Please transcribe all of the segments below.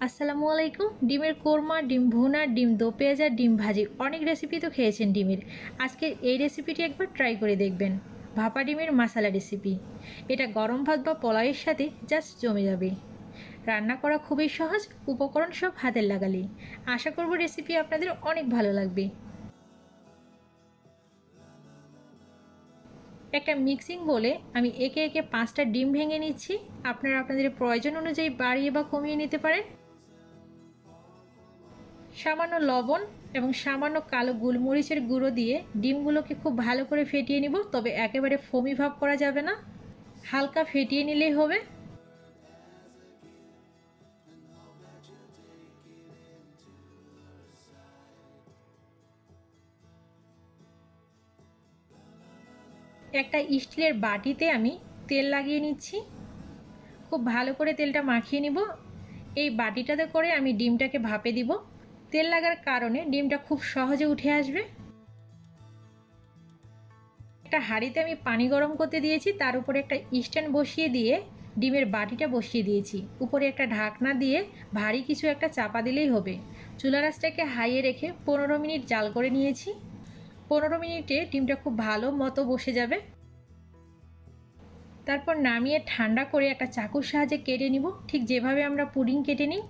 আসসালামু আলাইকুম। ডিমের কোরমা, ডিম ভুনা, ডিম দো পেঁয়াজ আর ডিম ভাজি অনেক রেসিপি তো খেয়েছেন ডিমের। আজকে এই রেসিপিটি একবার ট্রাই করে দেখবেন। ভাপা ডিমের মশালা রেসিপি। এটা গরম ভাত বা পোলাওয়ের সাথে জাস্ট জমে যাবে। রান্না করা খুবই সহজ, উপকরণ সব হাতের লাগালেই। আশা করব রেসিপি আপনাদের অনেক ভালো লাগবে। একটা মিক্সিং বলে আমি একে একে 5টা ডিম ভেঙে নিচ্ছি। আপনারা আপনাদের প্রয়োজন অনুযায়ী বাড়িয়ে বা কমিয়ে নিতে পারেন। সামান্য লবণ এবং সামান্য কালো গোলমরিচের গুঁড়ো দিয়ে ডিমগুলোকে খুব ভালো করে ফেটিয়ে নিব, তবে একেবারে ফোমি ভাব করা যাবে না, হালকা ফেটিয়ে নিলেই হবে। একটা স্টিলের বাটিতে আমি তেল লাগিয়ে নিচ্ছি, খুব ভালো করে তেলটা মাখিয়ে নিব। এই বাটিটাতে করে আমি ডিমটাকে ভাপে দিব। তেল লাগার কারণে ডিমটা খুব সহজে উঠে আসবে। একটা হাঁড়িতে আমি পানি গরম করতে দিয়েছি, তার উপরে একটা স্ট্যান্ড বসিয়ে দিয়ে ডিমের বাটিটা বসিয়ে দিয়েছি। উপরে একটা ঢাকনা দিয়ে ভারী কিছু একটা চাপা দিলেই হবে। চুলার আঁচটাকে হাইয়ে রেখে 15 মিনিট জাল করে নিয়েছি। 15 মিনিটে ডিমটা খুব ভালো মতো বসে যাবে। তারপর নামিয়ে ঠান্ডা করে একটা চাকুর সাহায্যে কেটে নিব, ঠিক যেভাবে আমরা পুডিং কেটে নিই।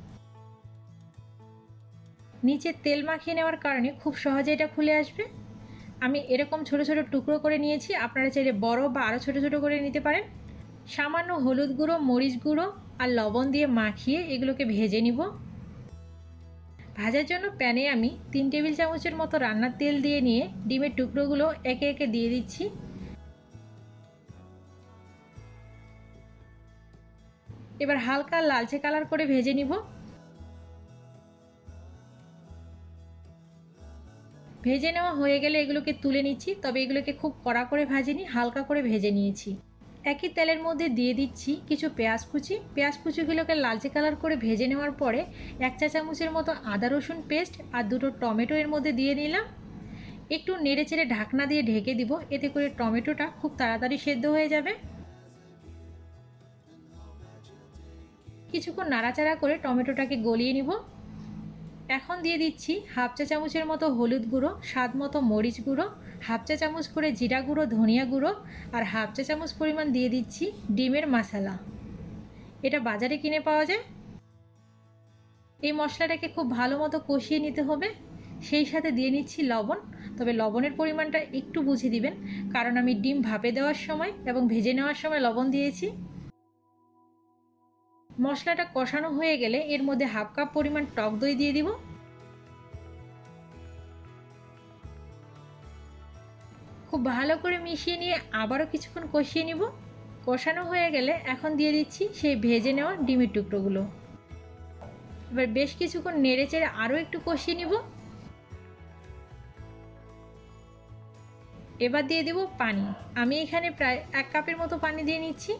নিচে তেল মাখিয়ে নেওয়ার কারণে খুব সহজে এটা খুলে আসবে। আমি এরকম ছোট ছোট টুকরো করে নিয়েছি, আপনারা চাইলে বড় বা আরও ছোট ছোট করে নিতে পারেন। সামান্য হলুদ গুঁড়ো, মরিচ গুঁড়ো আর লবণ দিয়ে মাখিয়ে এগুলোকে ভেজে নিব। ভাজার জন্য প্যানে আমি 3 টেবিল চামচের মতো রান্নার তেল দিয়ে নিয়ে ডিমের টুকরোগুলো একে একে দিয়ে দিচ্ছি। এবার হালকা লালচে কালার করে ভেজে নিব। ভেজে নেওয়া হয়ে গেলে এগুলোকে তুলে নিচ্ছি, তবে এগুলোকে খুব কড়া করে ভাজিনি, হালকা করে ভেজে নিয়েছি। একই তেলের মধ্যে দিয়ে দিচ্ছি কিছু পেঁয়াজ কুচি। পেঁয়াজ কুচিগুলোকে লালচে কালার করে ভেজে নেওয়ার পরে 1 চা চামচের মতো আদা রসুন পেস্ট আর 2টো টমেটো এর মধ্যে দিয়ে নিলাম। একটু নেড়ে চেড়ে ঢাকনা দিয়ে ঢেকে দিব, এতে করে টমেটোটা খুব তাড়াতাড়ি সেদ্ধ হয়ে যাবে। কিছুক্ষণ নাড়াচাড়া করে টমেটোটাকে গলিয়ে নিব। এখন দিয়ে দিচ্ছি 1/2 চা চামচের মতো হলুদ গুঁড়ো, স্বাদ মতো মরিচ গুঁড়ো, 1/2 চা চামচ করে জিরা গুঁড়ো, ধনিয়া গুঁড়ো আর 1/2 চা চামচ পরিমাণ দিয়ে দিচ্ছি ডিমের মশলা। এটা বাজারে কিনে পাওয়া যায়। এই মশলাটাকে খুব ভালো মতো কষিয়ে নিতে হবে। সেই সাথে দিয়ে নিচ্ছি লবণ, তবে লবণের পরিমাণটা একটু বুঝে দিবেন, কারণ আমি ডিম ভাপে দেওয়ার সময় এবং ভেজে নেওয়ার সময় লবণ দিয়েছি। মশলাটা কষানো হয়ে গেলে এর মধ্যে 1/2 কাপ পরিমাণ টক দই দিয়ে দিব। খুব ভালো করে মিশিয়ে নিয়ে আবারও কিছুক্ষণ কষিয়ে নিব। কষানো হয়ে গেলে এখন দিয়ে দিচ্ছি সেই ভেজে নেওয়া ডিমের টুকরোগুলো। এবার বেশ কিছুক্ষণ নেড়ে চেড়ে আরও একটু কষিয়ে নিব। এবার দিয়ে দেব পানি। আমি এখানে প্রায় 1 কাপের মতো পানি দিয়ে নিচ্ছি।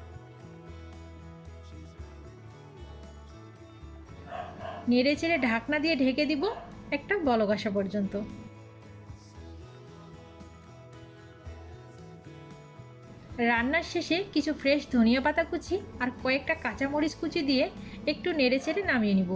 নেড়ে চেড়ে ঢাকনা দিয়ে ঢেকে দিব একটা বলক আসা পর্যন্ত। রান্নার শেষে কিছু ফ্রেশ ধনিয়া পাতা কুচি আর কয়েকটা কাঁচামরিচ কুচি দিয়ে একটু নেড়ে চেড়ে নামিয়ে নিব।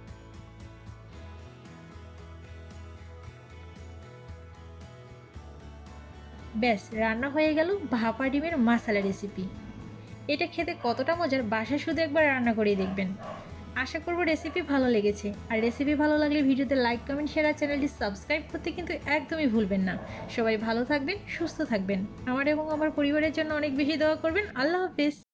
ব্যাস, রান্না হয়ে গেল ভাপা ডিমের মশালা রেসিপি। এটা খেতে কতটা মজার, বাসায় শুধু একবার রান্না করেই দেখবেন। আশা করব রেসিপি ভালো লেগেছে। আর রেসিপি ভালো লাগলে ভিডিওতে লাইক, কমেন্ট, শেয়ার আর চ্যানেলটি সাবস্ক্রাইব করতে কিন্তু একদমই ভুলবেন না। সবাই ভালো থাকবেন, সুস্থ থাকবেন। আমার এবং আমার পরিবারের জন্য অনেক বেশি দোয়া করবেন। আল্লাহ হাফেজ।